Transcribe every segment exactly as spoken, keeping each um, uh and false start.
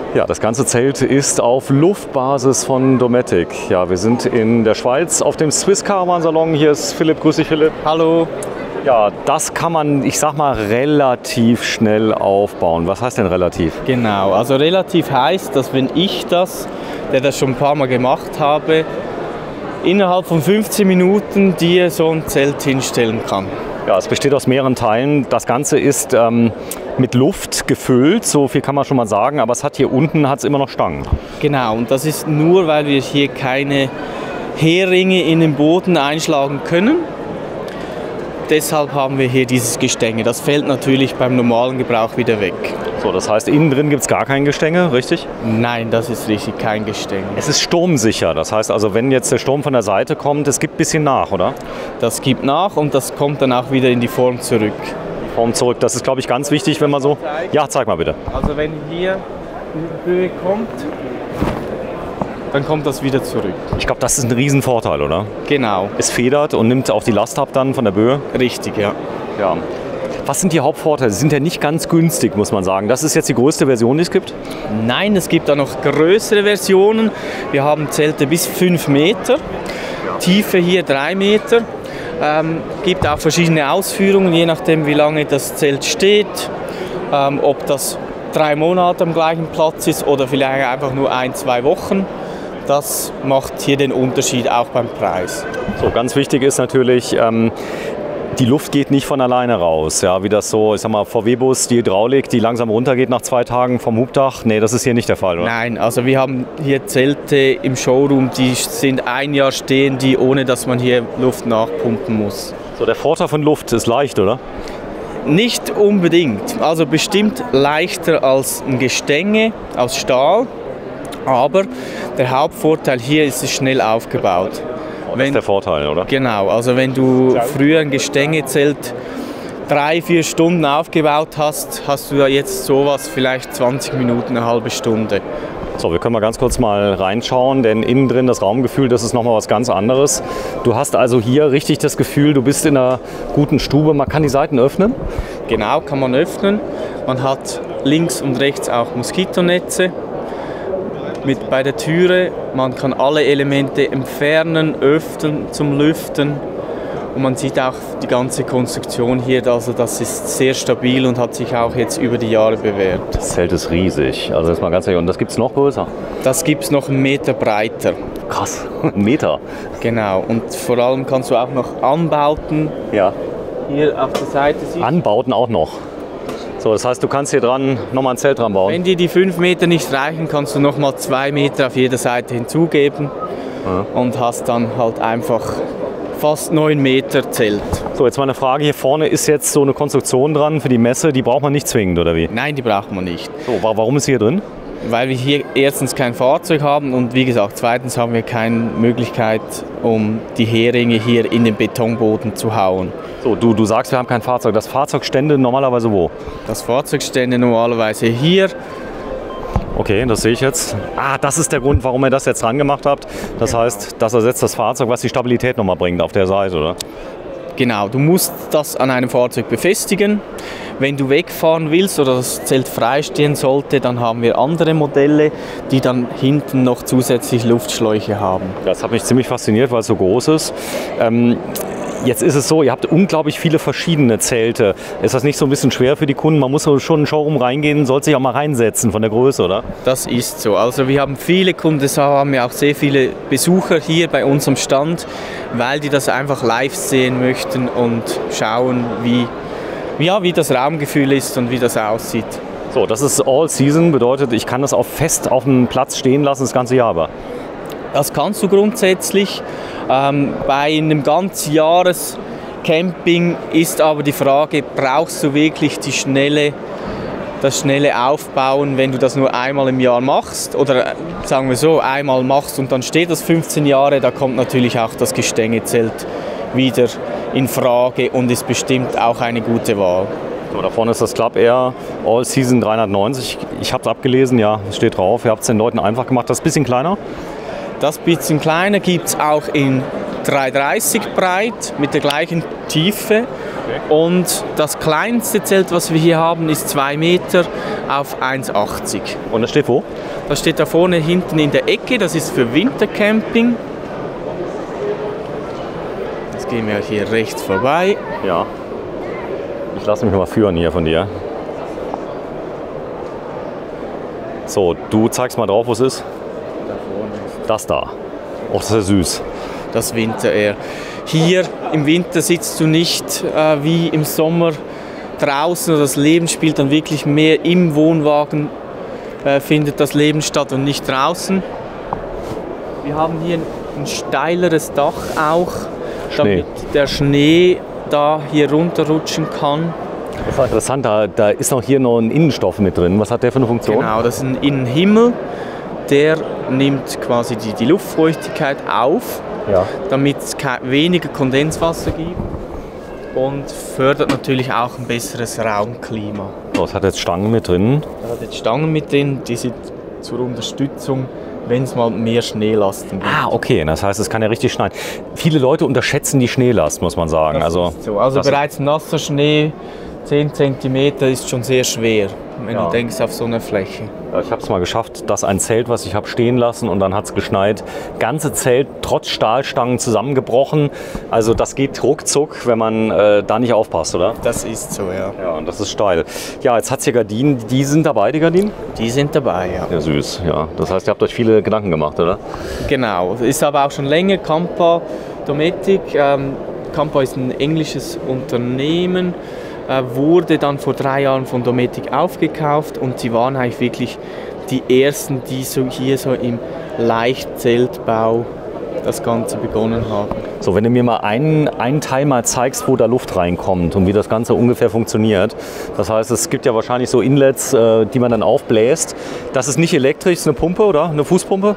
Ja, das ganze Zelt ist auf Luftbasis von Dometic. Ja, wir sind in der Schweiz auf dem Swiss Caravan Salon. Hier ist Philipp. Grüß dich, Philipp. Hallo. Ja, das kann man, ich sag mal, relativ schnell aufbauen. Was heißt denn relativ? Genau, also relativ heißt, dass wenn ich das, der das schon ein paar Mal gemacht habe, innerhalb von fünfzehn Minuten dir so ein Zelt hinstellen kann. Ja, es besteht aus mehreren Teilen. Das Ganze ist ähm, mit Luft gefüllt, so viel kann man schon mal sagen, aber es hat hier unten hat's immer noch Stangen. Genau, und das ist nur, weil wir hier keine Heringe in den Boden einschlagen können. Deshalb haben wir hier dieses Gestänge. Das fällt natürlich beim normalen Gebrauch wieder weg. So, das heißt, innen drin gibt es gar kein Gestänge, richtig? Nein, das ist richtig, kein Gestänge. Es ist sturmsicher, das heißt also, wenn jetzt der Sturm von der Seite kommt, es gibt ein bisschen nach, oder? Das gibt nach und das kommt dann auch wieder in die Form zurück. Form zurück, das ist, glaube ich, ganz wichtig, wenn man so... Ja, zeig mal bitte. Also wenn hier die Höhe kommt, dann kommt das wieder zurück. Ich glaube, das ist ein Riesenvorteil, oder? Genau. Es federt und nimmt auch die Last ab dann von der Böe. Richtig, ja. Ja. Was sind die Hauptvorteile? Sie sind ja nicht ganz günstig, muss man sagen. Das ist jetzt die größte Version, die es gibt? Nein, es gibt auch noch größere Versionen. Wir haben Zelte bis fünf Meter, Tiefe hier drei Meter. Ähm, gibt auch verschiedene Ausführungen, je nachdem wie lange das Zelt steht, ähm, ob das drei Monate am gleichen Platz ist oder vielleicht einfach nur ein, zwei Wochen. Das macht hier den Unterschied auch beim Preis. So, ganz wichtig ist natürlich, ähm, die Luft geht nicht von alleine raus, ja, wie das so, ich sag mal, V W-Bus, die Hydraulik, die langsam runtergeht nach zwei Tagen vom Hubdach. Nee, das ist hier nicht der Fall, oder? Nein, also wir haben hier Zelte im Showroom, die sind ein Jahr stehen, die ohne dass man hier Luft nachpumpen muss. So, der Vorteil von Luft ist leicht, oder? Nicht unbedingt, also bestimmt leichter als ein Gestänge aus Stahl, aber der Hauptvorteil hier ist es schnell aufgebaut. Das ist der Vorteil, oder? Genau, also wenn du früher ein Gestängezelt drei, vier Stunden aufgebaut hast, hast du ja jetzt sowas vielleicht zwanzig Minuten, eine halbe Stunde. So, wir können mal ganz kurz mal reinschauen, denn innen drin das Raumgefühl, das ist nochmal was ganz anderes. Du hast also hier richtig das Gefühl, du bist in einer guten Stube. Man kann die Seiten öffnen? Genau, kann man öffnen. Man hat links und rechts auch Moskitonetze. Mit bei der Türe, man kann alle Elemente entfernen, öffnen zum Lüften und man sieht auch die ganze Konstruktion hier, also das ist sehr stabil und hat sich auch jetzt über die Jahre bewährt. Das Zelt ist riesig, also das ist mal ganz ehrlich. Und das gibt es noch größer? Das gibt es noch einen Meter breiter. Krass, einen Meter? Genau, und vor allem kannst du auch noch Anbauten ja. hier auf der Seite sehen. Anbauten auch noch? So, das heißt, du kannst hier dran nochmal ein Zelt dran bauen? Wenn dir die fünf Meter nicht reichen, kannst du nochmal zwei Meter auf jeder Seite hinzugeben ja. Und hast dann halt einfach fast neun Meter Zelt. So, jetzt mal eine Frage. Hier vorne ist jetzt so eine Konstruktion dran für die Messe, die braucht man nicht zwingend, oder wie? Nein, die braucht man nicht. So, warum ist sie hier drin? Weil wir hier erstens kein Fahrzeug haben und wie gesagt, zweitens haben wir keine Möglichkeit, um die Heringe hier in den Betonboden zu hauen. So, du, du sagst, wir haben kein Fahrzeug. Das Fahrzeug stände normalerweise wo? Das Fahrzeug stände normalerweise hier. Okay, das sehe ich jetzt. Ah, das ist der Grund, warum ihr das jetzt dran gemacht habt. Das genau. heißt, das ersetzt das Fahrzeug, was die Stabilität nochmal bringt auf der Seite, oder? Genau, du musst das an einem Fahrzeug befestigen. Wenn du wegfahren willst oder das Zelt freistehen sollte, dann haben wir andere Modelle, die dann hinten noch zusätzlich Luftschläuche haben. Das hat mich ziemlich fasziniert, weil es so groß ist. Ähm, Jetzt ist es so, ihr habt unglaublich viele verschiedene Zelte. Ist das nicht so ein bisschen schwer für die Kunden? Man muss so schon in den Showroom reingehen, sollte sich auch mal reinsetzen von der Größe, oder? Das ist so. Also wir haben viele Kunden, deshalb haben wir auch sehr viele Besucher hier bei unserem Stand, weil die das einfach live sehen möchten und schauen, wie, ja, wie das Raumgefühl ist und wie das aussieht. So, das ist All Season, bedeutet, ich kann das auch fest auf dem Platz stehen lassen das ganze Jahr aber. Das kannst du grundsätzlich. Ähm, bei einem Ganzjahrescamping ist aber die Frage, brauchst du wirklich die schnelle, das schnelle Aufbauen, wenn du das nur einmal im Jahr machst? Oder sagen wir so, einmal machst und dann steht das fünfzehn Jahre, da kommt natürlich auch das Gestängezelt wieder in Frage und ist bestimmt auch eine gute Wahl. So, da vorne ist das Club Air All Season dreihundertneunzig. Ich habe es abgelesen, ja, es steht drauf. Ihr habt es den Leuten einfach gemacht. Das ist ein bisschen kleiner. Das bisschen kleiner gibt es auch in dreihundertdreißig breit mit der gleichen Tiefe Okay. Und das kleinste Zelt, was wir hier haben, ist zwei Meter auf eins achtzig. Und das steht wo? Das steht da vorne hinten in der Ecke, das ist für Wintercamping. Jetzt gehen wir hier rechts vorbei. Ja. Ich lasse mich mal führen hier von dir. So, du zeigst mal drauf, wo es ist. Da vorne ist das da. Oh, das ist ja süß. Das Winter Air. Hier im Winter sitzt du nicht äh, wie im Sommer draußen, oder das Leben spielt dann wirklich mehr im Wohnwagen, äh, findet das Leben statt und nicht draußen. Wir haben hier ein steileres Dach auch, Schnee. damit der Schnee da hier runterrutschen kann. Das war interessant, da, da ist noch hier noch ein Innenstoff mit drin. Was hat der für eine Funktion? Genau, das ist ein Innenhimmel, der nimmt quasi die, die Luftfeuchtigkeit auf, ja. damit es weniger Kondenswasser gibt und fördert natürlich auch ein besseres Raumklima. So, es hat jetzt Stangen mit drin. Da hat jetzt Stangen mit drin, die sind zur Unterstützung, wenn es mal mehr Schneelasten gibt. Ah, okay, das heißt, es kann ja richtig schneien. Viele Leute unterschätzen die Schneelast, muss man sagen. Das also ist so. also bereits nasser Schnee, zehn Zentimeter, ist schon sehr schwer, wenn ja. du denkst auf so einer Fläche. Ich habe es mal geschafft, dass ein Zelt, was ich habe stehen lassen und dann hat es geschneit, ganze Zelt trotz Stahlstangen zusammengebrochen. Also das geht ruckzuck, wenn man äh, da nicht aufpasst, oder? Das ist so, ja. Ja, und das ist steil. Ja, jetzt hat es hier Gardinen. Die sind dabei, die Gardinen? Die sind dabei, ja. Ja, süß, ja. Das heißt, ihr habt euch viele Gedanken gemacht, oder? Genau, ist aber auch schon länger Campa Dometic. Ähm, Campa ist ein englisches Unternehmen, äh, wurde dann vor drei Jahren von Dometic aufgekauft und sie waren eigentlich wirklich die ersten, die so hier so im Leichtzeltbau das Ganze begonnen haben. So, wenn du mir mal einen, einen Teil mal zeigst, wo da Luft reinkommt und wie das Ganze ungefähr funktioniert. Das heißt, es gibt ja wahrscheinlich so Inlets, äh, die man dann aufbläst. Das ist nicht elektrisch, das ist eine Pumpe, oder? Eine Fußpumpe?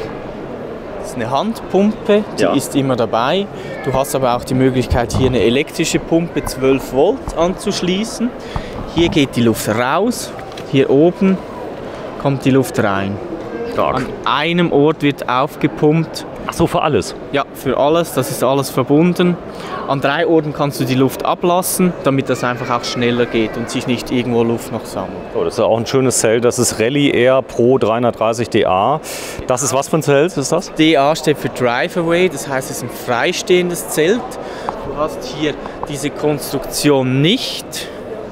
Das ist eine Handpumpe, die ja. ist immer dabei. Du hast aber auch die Möglichkeit, hier eine elektrische Pumpe zwölf Volt anzuschließen. Hier geht die Luft raus, hier oben kommt die Luft rein. Stark. An einem Ort wird aufgepumpt. Ach so, für alles? Ja, für alles, das ist alles verbunden. An drei Orten kannst du die Luft ablassen, damit das einfach auch schneller geht und sich nicht irgendwo Luft noch sammelt. Oh, das ist auch ein schönes Zelt, das ist Rally Air Pro dreihundertdreißig D A. Das ist was für ein Zelt, ist das? D A steht für Drive Away, das heißt, es ist ein freistehendes Zelt. Du hast hier diese Konstruktion nicht.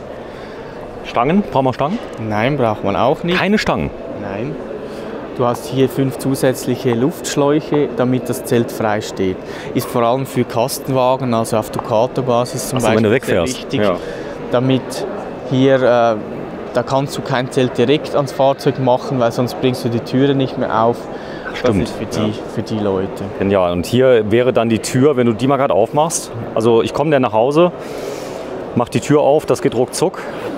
Stangen? Brauchen wir Stangen? Nein, braucht man auch nicht. Keine Stangen? Nein. Du hast hier fünf zusätzliche Luftschläuche, damit das Zelt frei steht. Ist vor allem für Kastenwagen, also auf Ducato-Basis zum Ach so, Beispiel, wenn du sehr wegfährst. wichtig, Ja. damit hier, äh, da kannst du kein Zelt direkt ans Fahrzeug machen, weil sonst bringst du die Türe nicht mehr auf. Stimmt. Das ist für die, ja. für die Leute. Ja, und hier wäre dann die Tür, wenn du die mal gerade aufmachst. Also ich komme dann nach Hause, mach die Tür auf, das geht ruckzuck.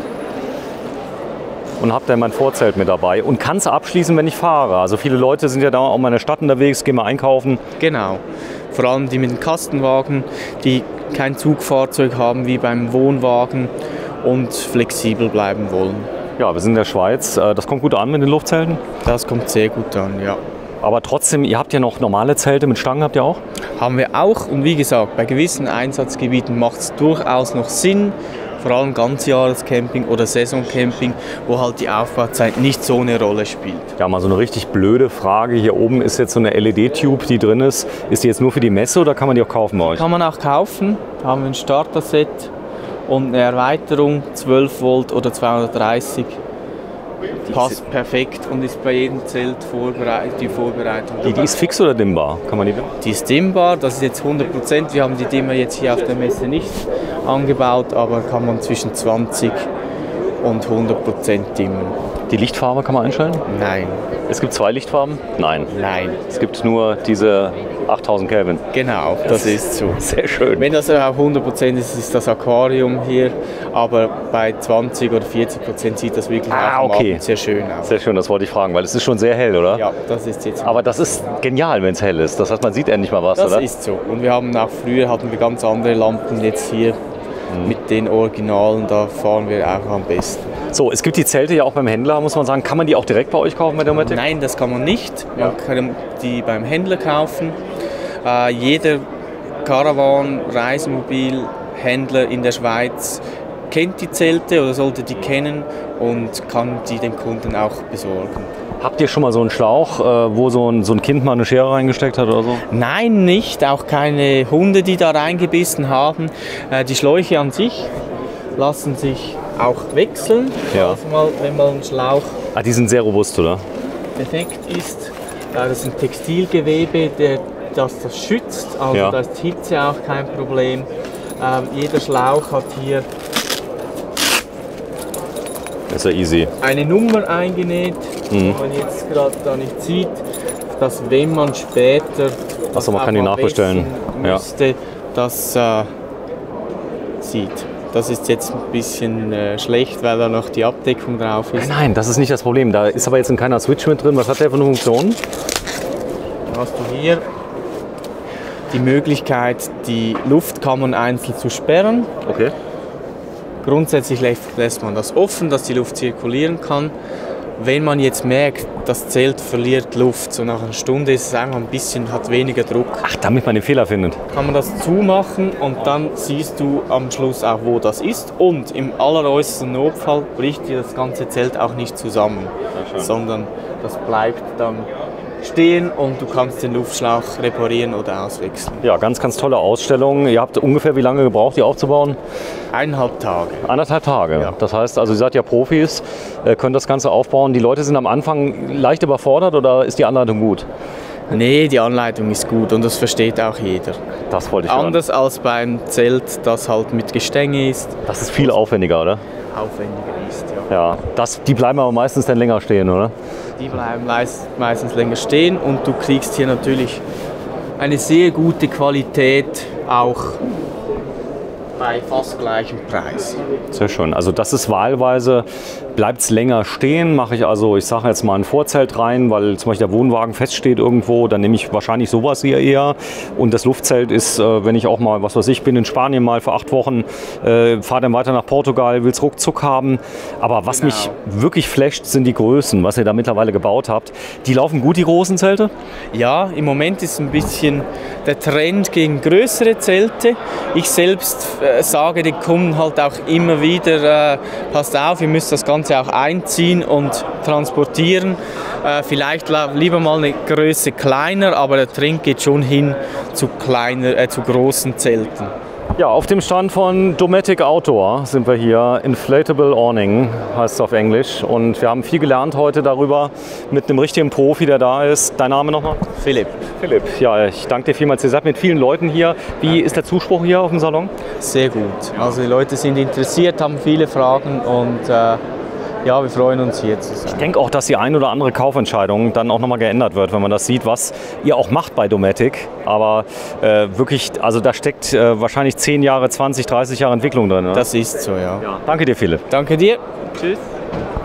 Und habe dann mein Vorzelt mit dabei und kann es abschließen, wenn ich fahre. Also viele Leute sind ja da auch mal in der Stadt unterwegs, gehen mal einkaufen. Genau, vor allem die mit dem Kastenwagen, die kein Zugfahrzeug haben wie beim Wohnwagen und flexibel bleiben wollen. Ja, wir sind in der Schweiz, das kommt gut an mit den Luftzelten? Das kommt sehr gut an, ja. Aber trotzdem, ihr habt ja noch normale Zelte mit Stangen, habt ihr auch? Haben wir auch und wie gesagt, bei gewissen Einsatzgebieten macht es durchaus noch Sinn, vor allem Ganzjahrescamping oder Saisoncamping, wo halt die Aufbauzeit nicht so eine Rolle spielt. Ja, mal so eine richtig blöde Frage. Hier oben ist jetzt so eine L E D-Tube, die drin ist. Ist die jetzt nur für die Messe oder kann man die auch kaufen bei euch? Kann man auch kaufen. Da haben wir ein Starter-Set und eine Erweiterung, zwölf Volt oder zweihundertdreißig. Passt perfekt und ist bei jedem Zelt vorbereit, die Vorbereitung. Die, die ist fix oder dimmbar? Kann man die dimmen? Die ist dimmbar, das ist jetzt hundert Prozent. Wir haben die Dimmer jetzt hier auf der Messe nicht angebaut, aber kann man zwischen zwanzig und hundert Prozent dimmen. Die Lichtfarbe kann man einstellen? Nein. Es gibt zwei Lichtfarben? Nein. Nein. Es gibt nur diese achttausend Kelvin. Genau, das ist so. Sehr schön. Wenn das auf hundert Prozent ist, ist das Aquarium hier, aber bei zwanzig oder vierzig Prozent sieht das wirklich ah, auch am okay. Abend sehr schön aus. Sehr schön, das wollte ich fragen, weil es ist schon sehr hell, oder? Ja, das ist jetzt. Aber das ist genial, wenn es hell ist. Das heißt, man sieht endlich mal was, das oder? Das ist so. Und wir haben auch früher hatten wir ganz andere Lampen, jetzt hier mhm. mit den Originalen, da fahren wir auch am besten. So, es gibt die Zelte ja auch beim Händler, muss man sagen. Kann man die auch direkt bei euch kaufen bei Dometic? Nein, das kann man nicht. Man ja. kann die beim Händler kaufen. Äh, jeder Caravan, Reisemobil, Händler in der Schweiz kennt die Zelte oder sollte die kennen und kann die den Kunden auch besorgen. Habt ihr schon mal so einen Schlauch, äh, wo so ein, so ein Kind mal eine Schere reingesteckt hat oder so? Nein, nicht. Auch keine Hunde, die da reingebissen haben. Äh, die Schläuche an sich lassen sich auch wechseln. Ja. Also mal, wenn mal ein Schlauch Ah, die sind sehr robust, oder? defekt ist, äh, das ist ein Textilgewebe, der, das das schützt. Also Ja. da ist Hitze auch kein Problem. Ähm, jeder Schlauch hat hier Ist ja easy. eine Nummer eingenäht, Mhm. die man jetzt gerade da nicht sieht, dass wenn man später Achso, man auch kann die mal nachbestellen. messen Ja. müsste, das äh, sieht. Das ist jetzt ein bisschen äh, schlecht, weil da noch die Abdeckung drauf ist. Nein, das ist nicht das Problem. Da ist aber jetzt ein kleiner Switch mit drin. Was hat der für eine Funktion? Dann hast du hier die Möglichkeit, die Luftkammern einzeln zu sperren. Okay. Grundsätzlich lässt, lässt man das offen, dass die Luft zirkulieren kann. Wenn man jetzt merkt, das Zelt verliert Luft, so nach einer Stunde ist es einfach ein bisschen, hat weniger Druck, Ach, damit man den Fehler findet. kann man das zumachen und dann siehst du am Schluss auch, wo das ist. Und im alleräußersten Notfall bricht dir das ganze Zelt auch nicht zusammen, sondern das bleibt dann stehen und du kannst den Luftschlauch reparieren oder auswechseln. Ja, ganz, ganz tolle Ausstellung. Ihr habt ungefähr wie lange gebraucht, die aufzubauen? Eineinhalb Tage. Anderthalb Tage. Ja. Das heißt, also ihr seid ja Profis, äh, könnt das Ganze aufbauen. Die Leute sind am Anfang leicht überfordert oder ist die Anleitung gut? Nee, die Anleitung ist gut und das versteht auch jeder. Das wollte ich hören. Anders als beim Zelt, das halt mit Gestänge ist, Das ist viel aufwendiger, oder? aufwendiger ist. Ja. Ja. Das, die bleiben aber meistens dann länger stehen, oder? Die bleiben meist, meistens länger stehen und du kriegst hier natürlich eine sehr gute Qualität, auch bei fast gleichem Preis. Sehr schön. Also das ist wahlweise, bleibt es länger stehen, mache ich also, ich sage jetzt mal ein Vorzelt rein, weil zum Beispiel der Wohnwagen feststeht irgendwo, dann nehme ich wahrscheinlich sowas hier eher. Und das Luftzelt ist, äh, wenn ich auch mal, was weiß ich, bin in Spanien mal für acht Wochen, äh, fahre dann weiter nach Portugal, will es ruckzuck haben. Aber was Genau. mich wirklich flasht, sind die Größen, was ihr da mittlerweile gebaut habt. Die laufen gut, die großen Zelte? Ja, im Moment ist ein bisschen der Trend gegen größere Zelte. Ich selbst äh, sage den Kunden halt auch immer wieder, äh, passt auf, ihr müsst das Ganze auch einziehen und transportieren. Äh, vielleicht la- lieber mal eine Größe kleiner, aber der Trend geht schon hin zu, kleiner, äh, zu großen Zelten. Ja, auf dem Stand von Dometic Outdoor sind wir hier. Inflatable Awning heißt es auf Englisch. Und wir haben viel gelernt heute darüber mit einem richtigen Profi, der da ist. Dein Name nochmal? Philipp. Philipp. Ja, ich danke dir vielmals. Ihr seid mit vielen Leuten hier. Wie ist der Zuspruch hier auf dem Salon? Sehr gut. Also die Leute sind interessiert, haben viele Fragen und äh, ja, wir freuen uns hier zu sein. Ich denke auch, dass die ein oder andere Kaufentscheidung dann auch nochmal geändert wird, wenn man das sieht, was ihr auch macht bei Dometic. Aber äh, wirklich, also da steckt äh, wahrscheinlich zehn Jahre, zwanzig, dreißig Jahre Entwicklung drin. Oder? Das ist so, ja. Ja. Danke dir, Philipp. Danke dir. Tschüss.